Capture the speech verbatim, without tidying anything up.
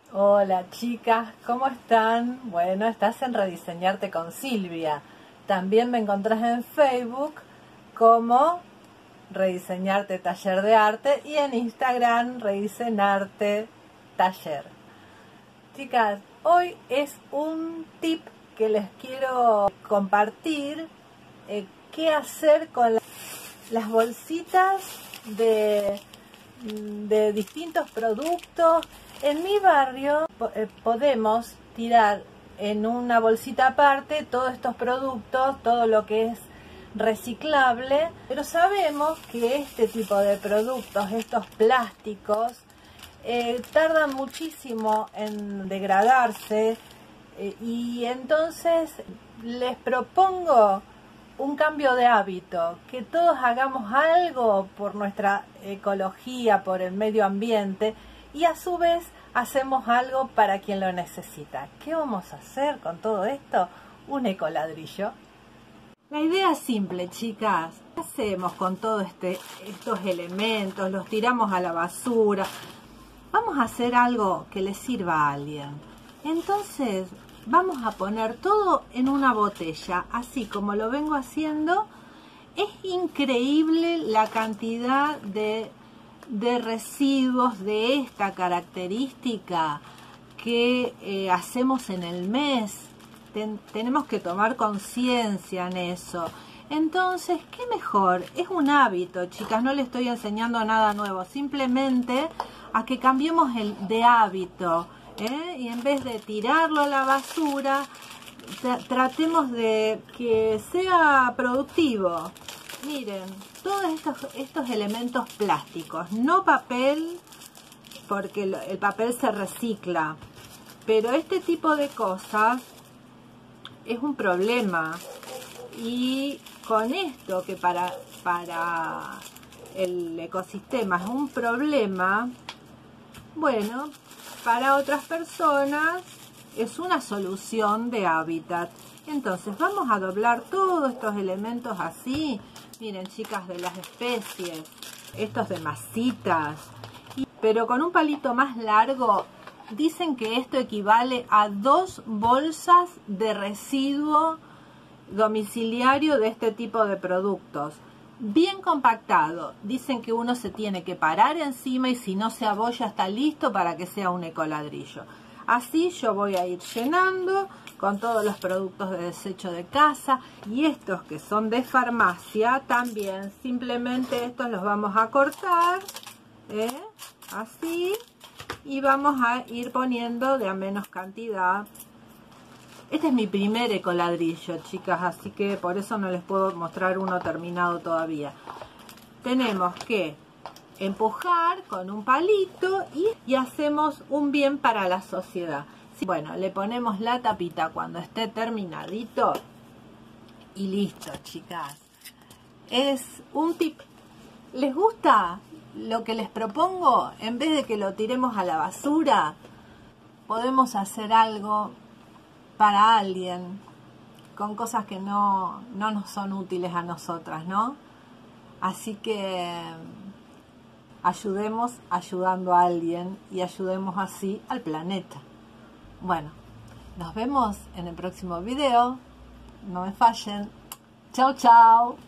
Hola chicas, ¿cómo están? Bueno, estás en Rediseñarte con Silvia. También me encontrás en Facebook como Rediseñarte Taller de Arte y en Instagram Rediseñarte Taller. Chicas, hoy es un tip que les quiero compartir. Eh, ¿Qué hacer con la, las bolsitas de, de distintos productos? En mi barrio eh, podemos tirar en una bolsita aparte todos estos productos, todo lo que es reciclable, pero sabemos que este tipo de productos, estos plásticos, eh, tardan muchísimo en degradarse eh, y entonces les propongo un cambio de hábito, que todos hagamos algo por nuestra ecología, por el medio ambiente, y a su vez hacemos algo para quien lo necesita. ¿Qué vamos a hacer con todo esto? Un ecoladrillo. La idea es simple, chicas. ¿Qué hacemos con todos este, estos elementos? Los tiramos a la basura. Vamos a hacer algo que le sirva a alguien. Entonces vamos a poner todo en una botella, así como lo vengo haciendo. Es increíble la cantidad de de residuos de esta característica que eh, hacemos en el mes. Ten, tenemos que tomar conciencia en eso. Entonces, ¿qué mejor? Es un hábito, chicas, no le estoy enseñando nada nuevo, simplemente a que cambiemos el de hábito, ¿eh? Y en vez de tirarlo a la basura, tra tratemos de que sea productivo. Miren, todos estos, estos elementos plásticos, no papel, porque el papel se recicla, pero este tipo de cosas es un problema. Y con esto, que para, para el ecosistema es un problema, bueno, para otras personas es una solución de hábitat. Entonces vamos a doblar todos estos elementos así. Miren, chicas, de las especies, estos de masitas, y, pero con un palito más largo. Dicen que esto equivale a dos bolsas de residuo domiciliario de este tipo de productos. Bien compactado. Dicen que uno se tiene que parar encima y si no se abolla está listo para que sea un ecoladrillo. Así yo voy a ir llenando con todos los productos de desecho de casa, y estos que son de farmacia también, simplemente estos los vamos a cortar, ¿eh? Así, y vamos a ir poniendo de a menos cantidad. Este es mi primer ecoladrillo, chicas, así que por eso no les puedo mostrar uno terminado todavía. Tenemos que empujar con un palito y, y hacemos un bien para la sociedad. Bueno, le ponemos la tapita cuando esté terminadito y listo, chicas. Es un tip. ¿Les gusta lo que les propongo? En vez de que lo tiremos a la basura, podemos hacer algo para alguien con cosas que no, no nos son útiles a nosotras, ¿no? Así que ayudemos ayudando a alguien y ayudemos así al planeta. Bueno, nos vemos en el próximo video. No me fallen. Chao, chao.